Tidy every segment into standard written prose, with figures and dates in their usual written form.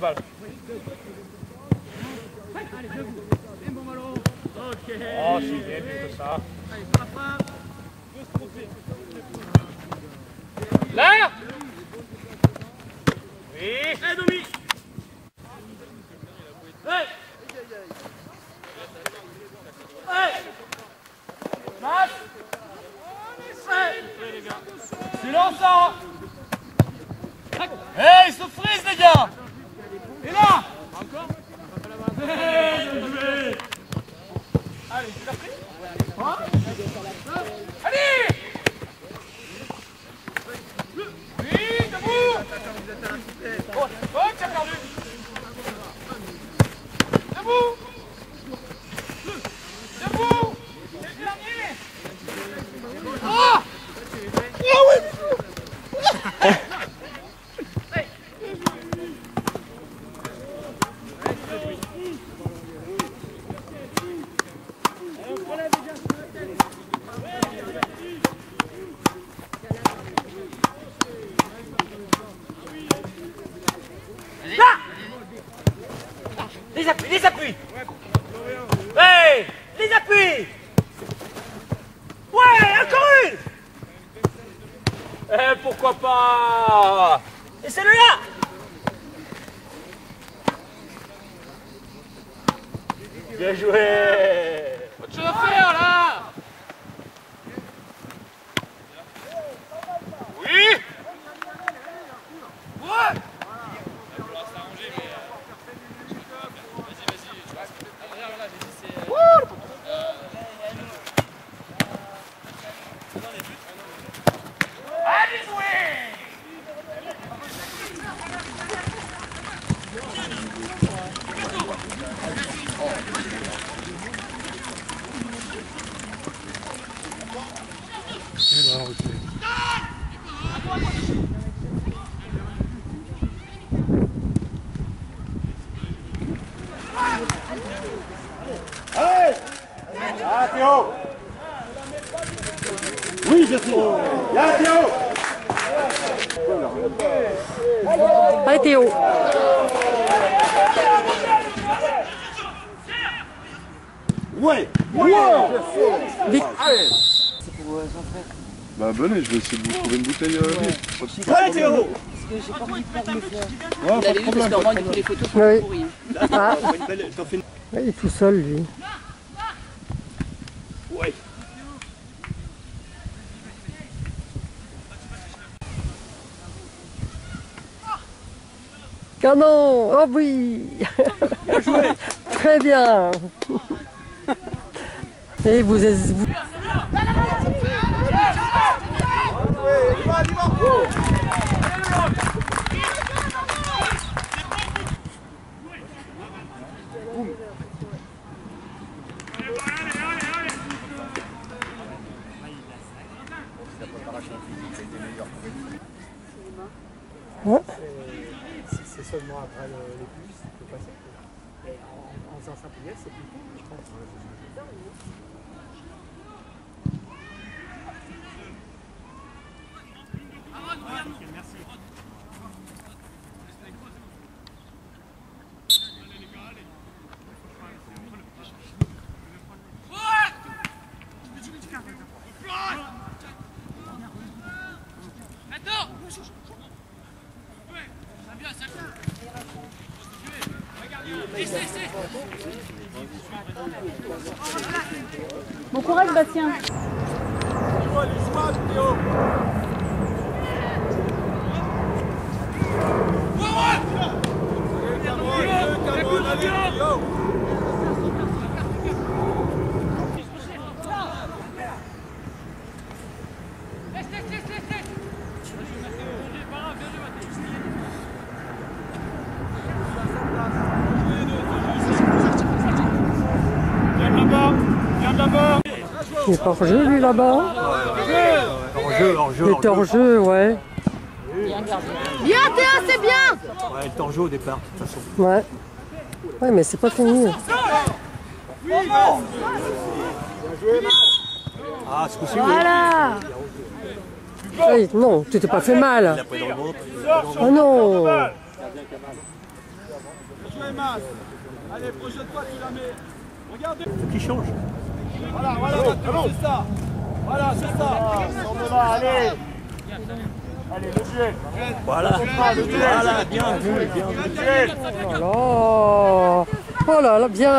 balle. Oh, c'est bien tout ça. Là. Oui. Hey, Domi. Hey. Hey. Match. Hey. Silence hein. Hey, il se frise les gars. Et là. Encore. Hey, bien joué. Allez, tu l'as pris hein? Allez. Oui, debout. Oh, tu as perdu. Debout. Debout. C'est le dernier. Ah. Oh oui. Les appuis, les appuis. Hey, les appuis. Ouais, encore une. Eh, pourquoi pas. Et celle-là. Bien joué. Autre chose à faire là. Oui. Ouais. Allez! Ah Théo! Oui, je suis! Là Théo! Allez Théo! Ouais! Ouais! Vite! Allez! Bah venez, je vais essayer de vous trouver une bouteille vide. Allez Théo! Ouais, pas de problème. Parce que du coup, les photos sont Oui. pourries. Ah. Il est tout seul lui. Ouais! Canon! Oh oui! Bien joué! Très bien! Et vous êtes... Ouais. C'est seulement après les puces qu'il faut passer. Et en faisant ça pour c'est plus cool, je pense. Merci. Bon courage Bastien. Il est pas en jeu lui là-bas. Hors-jeu. Il est hors jeu, ouais. Bien Théo, c'est bien. Ouais, il est hors jeu au départ, de toute façon. Ouais. Ouais, mais c'est pas fini. Ah, ce coup-ci, Voilà. Hey, non, tu t'es pas fait mal. il a pris dans le ventre. Oh non. Jouez Mas. Allez, projette-toi, tu la mets. Regarde. Qui change. Voilà, c'est ça. Voilà, c'est ça. Allez. Allez, le duel. Voilà. Voilà, bien vu, bien vu. Oh là là, bien.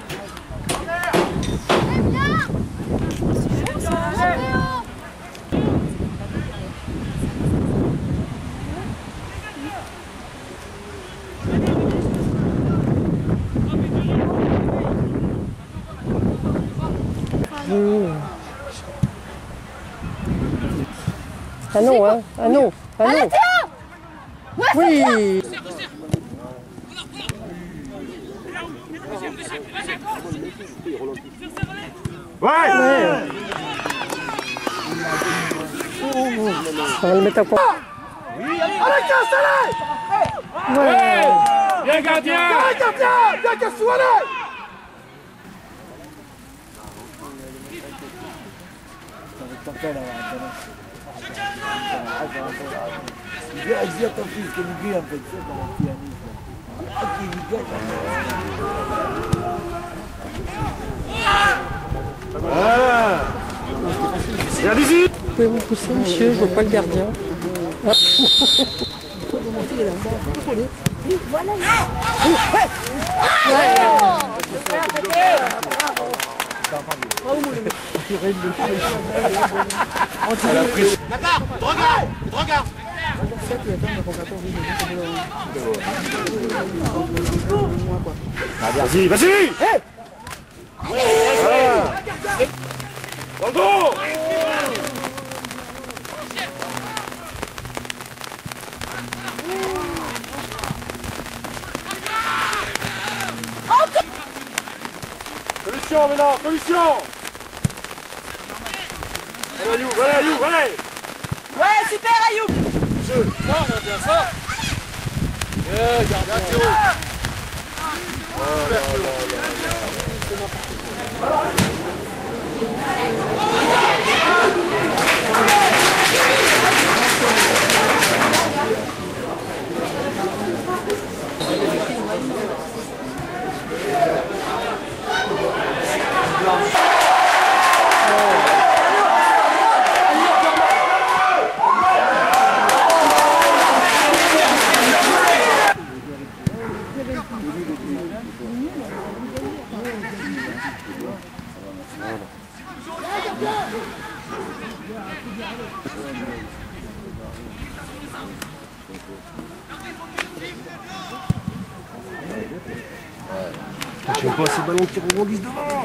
Ah non, hein. Ah non. Ah non. Oui. Ouais. On va le mettre à quoi? Ouais. Bien gardien. Bien Kassou, allez. Dis à ton fils que lui, en fait, c'est dans le pianisme. Viens d'ici. Vous pouvez vous pousser, monsieur, je vois pas le gardien. Ah. Regarde. Vas-y. Bravo. Solution maintenant, solution. Allez, allez. Ouais, super Ayoub. J'aime pas ces ballons qui rebondissent devant.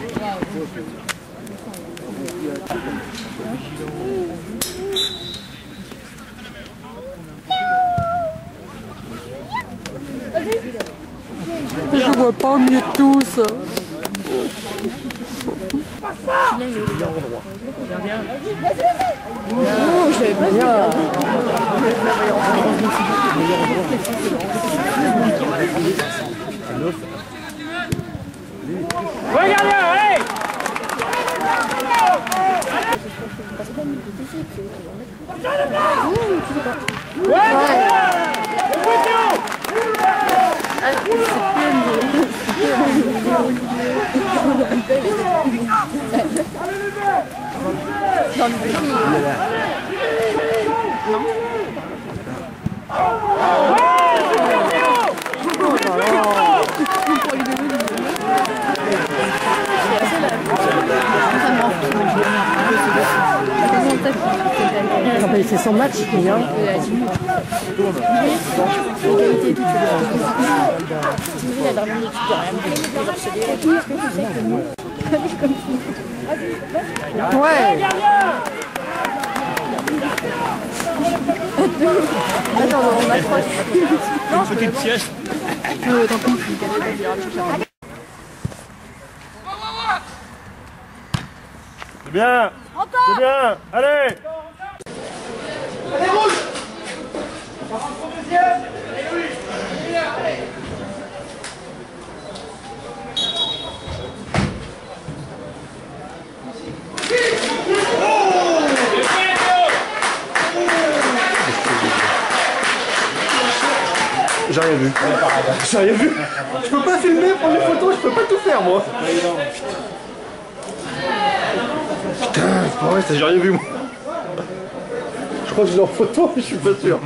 Je vois pas au milieu de tous. Regardez, allez. Ah bah, c'est son match, lui, hein. Ouais. Attends, on accroche. Petite sieste. Tant pis, C'est bien. C'est bien. Allez. J'arrive. rien vu. J'ai rien vu. Je peux pas filmer, prendre des photos, je peux pas tout faire moi. Putain, c'est pas vrai, ça j'ai rien vu moi. Je crois que je l'ai en photo, mais je suis pas sûr.